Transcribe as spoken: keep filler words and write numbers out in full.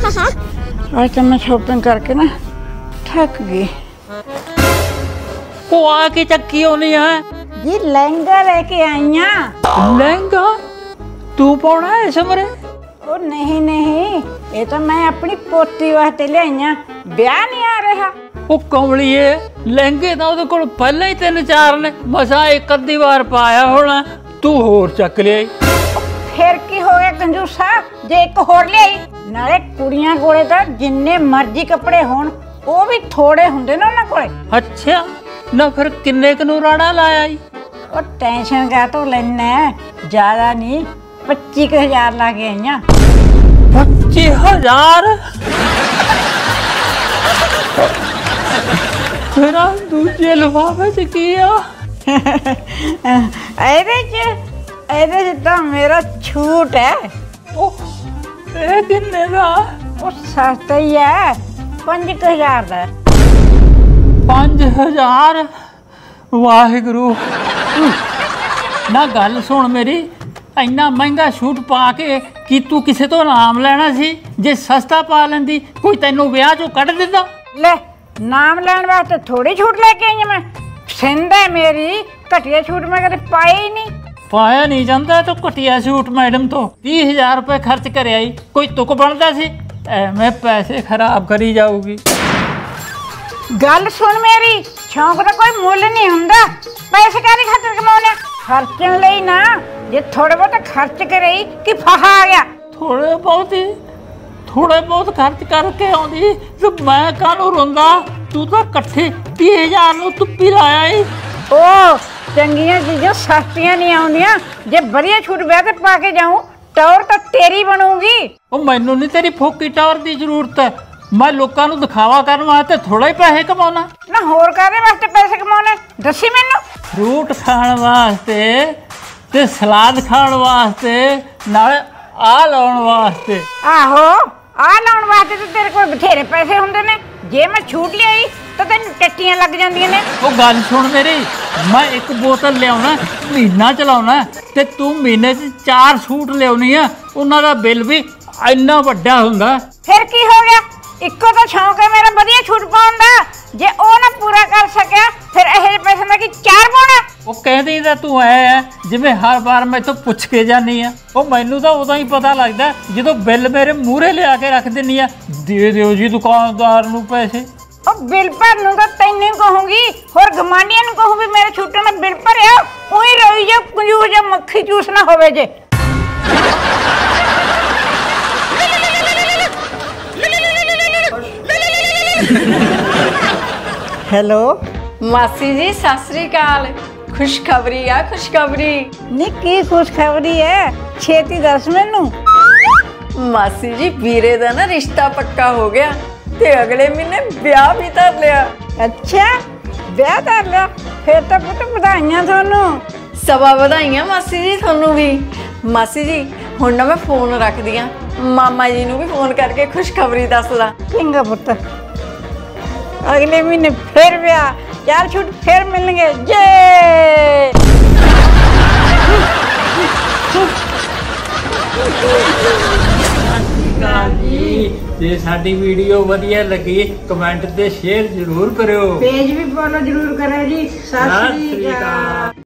आज तो मैं शॉपिंग करके ना थक गई। वो आके चक्की होनी है जी, लहंगा लेके आई हूं। लहंगा तू पाना है समरे? ओ नहीं नहीं, ये तो मैं अपनी पोती वास्ते ले आई हूं, ब्याह नहीं आ रहा। वो कमलिए लहंगे तो ਉਹਦੇ ਕੋਲ ਪਹਿਲਾਂ ਹੀ ਤਿੰਨ ਚਾਰ ਨੇ, ਮਸਾ ਇੱਕ ਅੱਧੀ ਵਾਰ ਪਾਇਆ ਹੋਣਾ, ਤੂੰ ਹੋਰ ਚੱਕ ਲਿਆਈ। फिर की हो गया कंजूसा, जे एक होर ले आई। नाले कुड़ियां कोले तो जिन्ने मर्जी कपड़े होण, वो भी थोड़े हुंदे ने उन्हां कोले। अच्छा ना फिर किन्ने क नूं राड़ा लाया ई? ओ टेंशन का तो लेना है, ज्यादा नहीं, पच्चीस हजार ला के आई हां। पच्चीस हजार? मेरा दूजे लिफाफे च की आ? ऐदे च ऐदे च तो मेरा छूट है। ओह ए किन्ने दा? ओ सस्ता ही है, पांच हजार दा। पांच हजार? वाहिगुरू ना गल सुन मेरी, इन्ना महंगा सूट पा के कि तू किसे तो नाम लेना सी? जे सस्ता पा लेंदी कोई तेनों ब्याह चों कढ दिंदा। ले नाम लैन वास्ते थोड़ी छूट लेके आई मैं, सिंध है मेरी, घटिया छूट मैं कदे पाई ही नहीं। पाया नहीं जाता तो घटिया सूट मैडम तो तीस हजार रुपये खर्च कर आई, कोई तुक बनता सी? मैं पैसे खराब करी जाऊगी। गल सुन मेरी, शौक का कोई मुल नहीं हुंदा, पैसे काहदी खातर कमाउने? खर्चण लई ना, जे थोड़े बहुत खर्च करे कि फाहा आ गया। थोड़े बहुत ही थोड़े बहुत खर्च करके आउंदी तो मैं काहनूं रोंदा? तू तो इकट्ठे तीस हजार नूं तुप्पी लाया ही। ओ चंगियां चीज़ां सस्तियां नहीं आउंदियां, जे बढ़िया छूट ब्याह ते पा के जाऊं टौर तो तेरी बनूंगी। ओ मैनू नहीं तेरी फोकी टौर की जरूरत है, मैं लोकां नूं दिखावा करन वास्ते थोड़ा ही पैसे कमाउणा। ना होर काहदे वास्ते पैसे कमाउने, दसी मैनू। फ्रूट खाण वास्ते ते सलाद खाण वास्ते, नाले आ लाउण वास्ते। आहो आ लाउण वास्ते तो तेरे कोल बथेरे पैसे हुंदे ने, जे मैं छूट लियाई तो तेन टट्टियां लग जांदियां ने। ओ गल सुन मेरी, मैं एक बोतल लियाउणा, महीना चलाउणा ते तू महीने च चार सूट लियाउणी आ, उन्हां दा बिल भी इन्ना वड्डा हुंदा। फिर की हो गया, इक्को तो शौक है मेरा बढ़िया छूट पाउण दा, जे ओ ना पूरा कर सकिया फिर इहे जे पैसे दा की चार पाउणा। ओ कहदी तां तू ऐ जिवें हर बार मैं तो पुछ के जानी आ। ओ मैनू तां उदां ही पता लगदा जदों बिल मेरे मूहरे लिया के रख दिंदी आ, दे दिओ जी दुकानदार नूं पैसे। ओ बिल भरनू तो तैनूं कहूंगी, होर गमांडियां नूं कहूं भी मेरे छूटां दा बिल भरिया, उही रोई जा कंजूस जा मक्खी चूस ना होवे जे। हेलो मासी जी सत श्री अकाल। खुशखबरी आ खुशखबरी। नी की खुशखबरी है, छेती दस मैनू। मासी जी वीरे दा ना रिश्ता पक्का हो गया ते अगले महीने ब्याह भी कर लिया। अच्छा ब्याह कर लिया, फिर तो पुत बधाइयां थानू। सवा बधाइयां मासी जी थानू भी। मासी जी हुण ना मैं फोन रख दियां, मामा जी नू भी फोन करके खुशखबरी दस ला। चंगा पुत, अगले महीने फिर ब्याह, चार छूट फिर मिलेंगे। जे जे साडी वीडियो वधिया लगी कमेंट ते शेयर जरूर करियो, पेज भी फॉलो जरूर करो जी। सत श्री अकाल।